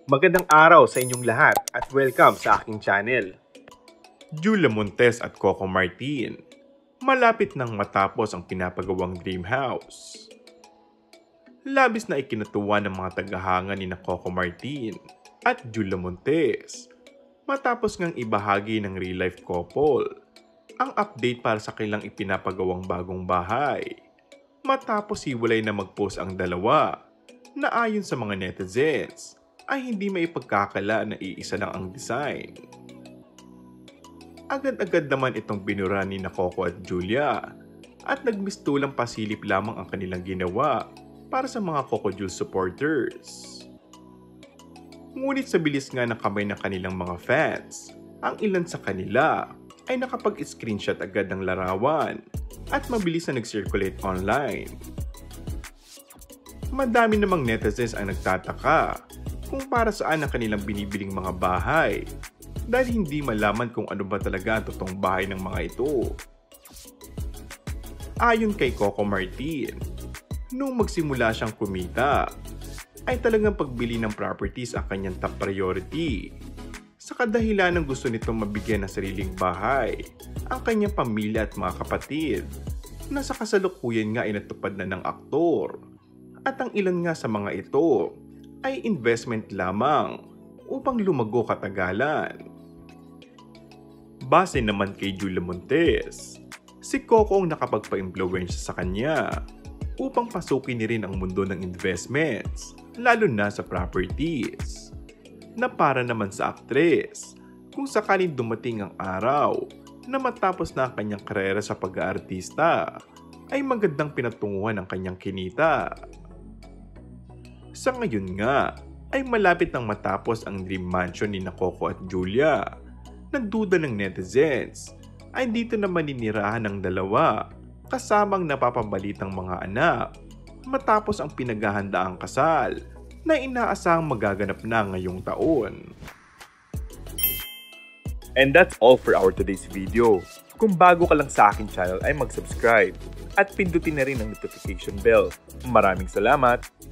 Magandang araw sa inyong lahat at welcome sa aking channel. Julia Montes at Coco Martin, malapit nang matapos ang pinapagawang dream house. Labis na ikinatuwa ng mga tagahanga ni Coco Martin at Julia Montes matapos ngang ibahagi ng real-life couple ang update para sa kanilang ipinapagawang bagong bahay. Matapos hiwalay na mag-post ang dalawa na ayon sa mga netizens ay hindi maipagkakala na iisa lang ang design. Agad-agad naman itong binura ni Coco at Julia at nagmistulang pasilip lamang ang kanilang ginawa para sa mga Coco Jules supporters. Ngunit sa bilis nga ng kamay ng kanilang mga fans, ang ilan sa kanila ay nakapag-screenshot agad ng larawan at mabilis na nag-circulate online. Madami namang netizens ang nagtataka kung para saan ang kanilang binibiling mga bahay dahil hindi malaman kung ano ba talaga ang totoong bahay ng mga ito. Ayon kay Coco Martin, nung magsimula siyang kumita, ay talagang pagbili ng properties ang kanyang top priority. Sa kadahilan ng gusto nitong mabigyan ng sariling bahay ang kanyang pamilya at mga kapatid na sa kasalukuyan nga ay natupad na ng aktor. At ang ilan nga sa mga ito ay investment lamang upang lumago katagalan. Base naman kay Julia Montes, si Coco ang nakapagpa-impluwensya sa kanya upang pasukin ni rin ang mundo ng investments, lalo na sa properties. Na para naman sa aktres, kung sakaling dumating ang araw na matapos na ang kanyang karera sa pag-aartista, ay magandang pinatunguhan ang kanyang kinita. Sa ngayon nga, ay malapit nang matapos ang dream mansion ni Coco at Julia. Nagduda ng netizens ay dito na maninirahan ng dalawa kasamang napapabalitang mga anak matapos ang pinaghahandaang kasal na inaasahang magaganap na ngayong taon. And that's all for our today's video. Kung bago ka lang sa aking channel ay mag-subscribe at pindutin na rin ang notification bell. Maraming salamat!